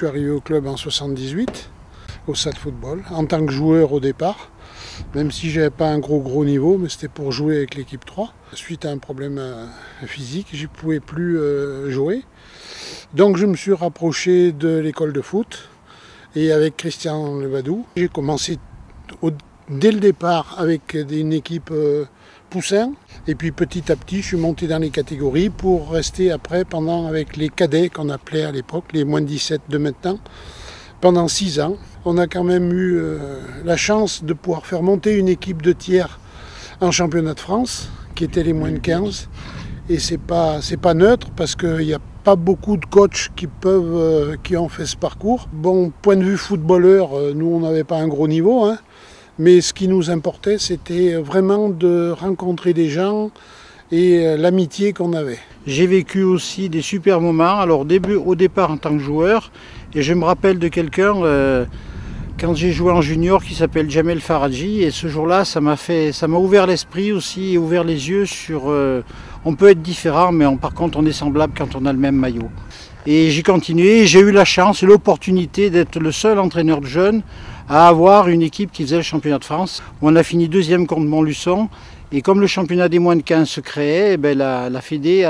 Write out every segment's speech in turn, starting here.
suis arrivé au club en 78, au Stade Football, en tant que joueur au départ. Même si je n'avais pas un gros niveau, mais c'était pour jouer avec l'équipe 3. Suite à un problème physique, je ne pouvais plus jouer. Donc je me suis rapproché de l'école de foot et avec Christian Levadou. J'ai commencé dès le départ avec une équipe poussin. Et puis petit à petit, je suis monté dans les catégories pour rester après avec les cadets qu'on appelait à l'époque, les moins de 17 de maintenant. Pendant 6 ans, on a quand même eu la chance de pouvoir faire monter une équipe de tiers en championnat de France, qui était les moins de 15. Et c'est pas neutre parce qu'il n'y a pas beaucoup de coachs qui ont fait ce parcours. Bon, point de vue footballeur, nous on n'avait pas un gros niveau, hein, mais ce qui nous importait, c'était vraiment de rencontrer des gens et l'amitié qu'on avait. J'ai vécu aussi des super moments, alors au départ en tant que joueur, et je me rappelle de quelqu'un, quand j'ai joué en junior, qui s'appelle Jamel Faradji, et ce jour-là, ça m'a ouvert l'esprit aussi, et ouvert les yeux sur... on peut être différent, mais par contre on est semblable quand on a le même maillot. Et j'ai continué, j'ai eu la chance et l'opportunité d'être le seul entraîneur de jeunes à avoir une équipe qui faisait le championnat de France. On a fini 2e contre Montluçon. Et comme le championnat des moins de 15 se créait, la Fédé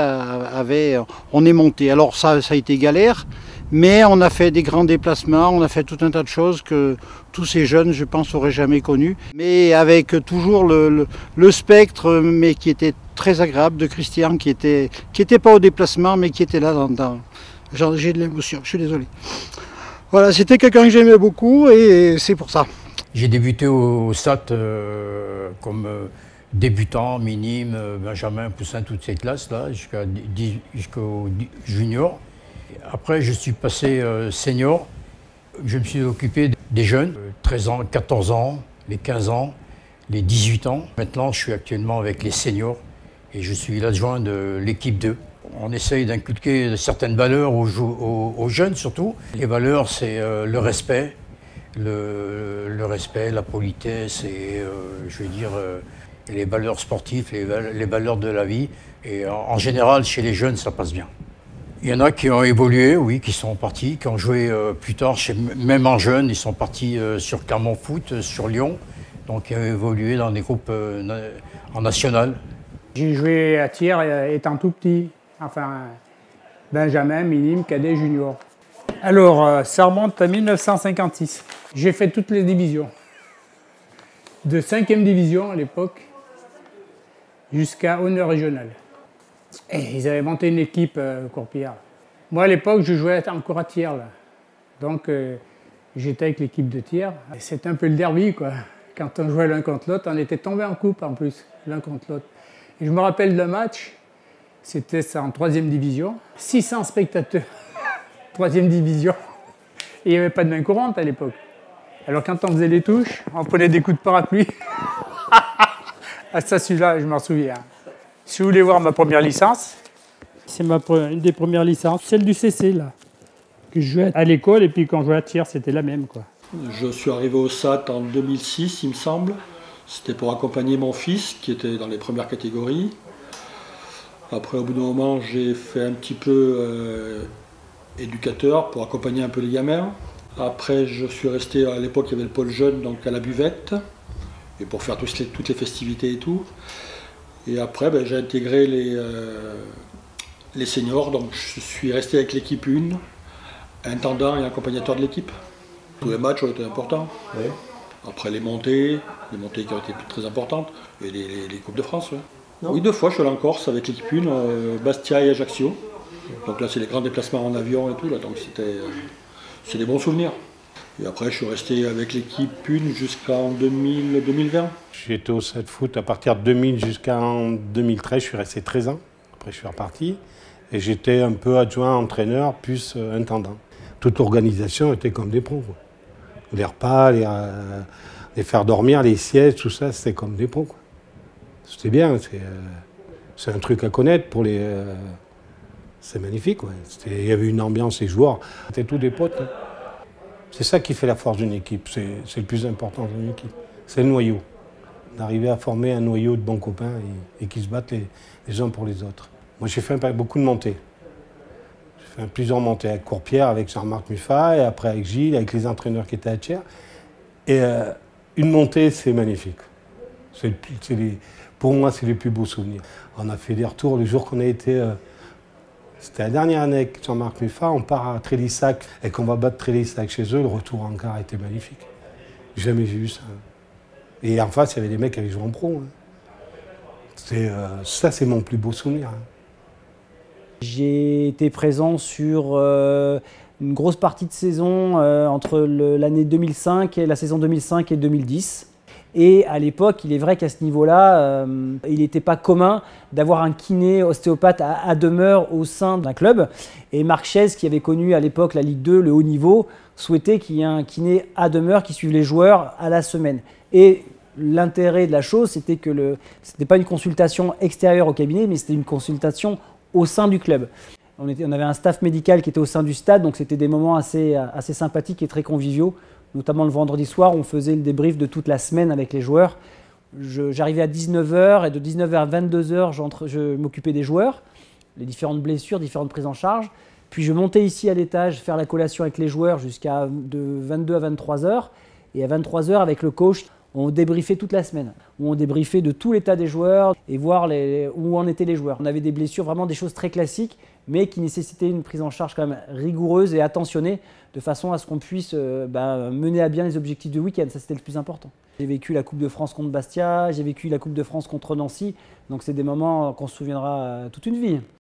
on est monté. Alors ça a été galère, mais on a fait des grands déplacements, on a fait tout un tas de choses que tous ces jeunes, je pense, n'auraient jamais connues. Mais avec toujours le spectre, mais qui était très agréable, de Christian, qui était pas au déplacement, mais qui était là j'ai de l'émotion, je suis désolé. Voilà, c'était quelqu'un que j'aimais beaucoup et c'est pour ça. J'ai débuté au SAT comme débutant, minime, benjamin, poussin, toutes ces classes-là, jusqu'au junior. Après, je suis passé senior. Je me suis occupé des jeunes, 13 ans, 14 ans, les 15 ans, les 18 ans. Maintenant, je suis actuellement avec les seniors et je suis l'adjoint de l'équipe 2. On essaye d'inculquer certaines valeurs aux jeunes surtout. Les valeurs, c'est le respect, la politesse et, je veux dire, les valeurs sportives, les valeurs de la vie. Et en général, chez les jeunes, ça passe bien. Il y en a qui ont évolué, oui, qui sont partis, qui ont joué plus tard, même en jeunes, ils sont partis sur Clermont Foot, sur Lyon, donc ils ont évolué dans des groupes en national. J'ai joué à Thiers étant tout petit, enfin, benjamin, minime, cadet, junior. Alors, ça remonte à 1956. J'ai fait toutes les divisions. De 5e division à l'époque, jusqu'à honneur régional. Et ils avaient monté une équipe Courpillard. Moi, à l'époque, je jouais encore à Thiers. Là. Donc, j'étais avec l'équipe de Thiers. C'était un peu le derby, quoi. Quand on jouait l'un contre l'autre, on était tombés en coupe, en plus, l'un contre l'autre. Et je me rappelle d'un match, c'était en 3e division. 600 spectateurs, 3e division. Et il n'y avait pas de main courante à l'époque. Alors, quand on faisait les touches, on prenait des coups de parapluie. Ah, ça, celui-là, je m'en souviens. Si vous voulez voir ma première licence, c'est une des premières licences, celle du CC, là, que je jouais à l'école, et puis quand je jouais à Thiers, c'était la même, quoi. Je suis arrivé au SAT en 2006, il me semble. C'était pour accompagner mon fils, qui était dans les premières catégories. Après, au bout d'un moment, j'ai fait un petit peu éducateur pour accompagner un peu les gamins. Après, je suis resté, à l'époque, il y avait le pôle jeune, donc à la buvette, et pour faire toutes les festivités et tout. Et après, j'ai intégré les seniors, donc je suis resté avec l'équipe 1, intendant et accompagnateur de l'équipe. Tous les matchs ont été importants. Oui. Après les montées qui ont été très importantes, et les Coupes de France. Ouais. Oui, 2 fois, je suis allé en Corse avec l'équipe 1, Bastia et Ajaccio. Donc là, c'est les grands déplacements en avion et tout, là, donc c'est des bons souvenirs. Et après, je suis resté avec l'équipe 1 jusqu'en 2020. J'étais au Stade Foot à partir de 2000 jusqu'en 2013. Je suis resté 13 ans. Après, je suis reparti. Et j'étais un peu adjoint, entraîneur, plus intendant. Toute l'organisation était comme des pros, quoi. Les repas, les faire dormir, les sièges, tout ça, c'était comme des pros, quoi. C'était bien. C'est un truc à connaître pour les... c'est magnifique, quoi. Il y avait une ambiance, les joueurs. C'était tous des potes, hein. C'est ça qui fait la force d'une équipe, c'est le plus important d'une équipe. C'est le noyau. D'arriver à former un noyau de bons copains et qui se battent les uns pour les autres. Moi, j'ai fait beaucoup de montées. J'ai fait plusieurs montées avec Courpierre, avec Jean-Marc Muffat, et après avec Gilles, avec les entraîneurs qui étaient à Thiers. Et une montée, c'est magnifique. Pour moi, c'est les plus beaux souvenirs. On a fait des retours le jour qu'on a été... C'était la dernière année avec Jean-Marc Muffat, on part à Trélissac et qu'on va battre Trélissac chez eux, le retour en quart était magnifique. Jamais j'ai vu ça. Et en face, il y avait des mecs qui avaient joué en pro. Ça, c'est mon plus beau souvenir. J'ai été présent sur une grosse partie de saison entre l'année 2005 et la saison 2005 et 2010. Et à l'époque, il est vrai qu'à ce niveau-là, il n'était pas commun d'avoir un kiné ostéopathe à demeure au sein d'un club. Et Marc Chaise, qui avait connu à l'époque la Ligue 2, le haut niveau, souhaitait qu'il y ait un kiné à demeure qui suive les joueurs à la semaine. Et l'intérêt de la chose, c'était que ce n'était pas une consultation extérieure au cabinet, mais c'était une consultation au sein du club. On avait un staff médical qui était au sein du stade, donc c'était des moments assez sympathiques et très conviviaux. Notamment le vendredi soir, on faisait le débrief de toute la semaine avec les joueurs. J'arrivais à 19h et de 19h à 22h, je m'occupais des joueurs, les différentes blessures, différentes prises en charge. Puis je montais ici à l'étage faire la collation avec les joueurs jusqu'à de 22 à 23h. Et à 23h, avec le coach, on débriefait toute la semaine. Où on débriefait de tout l'état des joueurs et voir où en étaient les joueurs. On avait des blessures, vraiment des choses très classiques, mais qui nécessitaient une prise en charge quand même rigoureuse et attentionnée, de façon à ce qu'on puisse mener à bien les objectifs du week-end. Ça, c'était le plus important. J'ai vécu la Coupe de France contre Bastia, j'ai vécu la Coupe de France contre Nancy. Donc c'est des moments qu'on se souviendra toute une vie.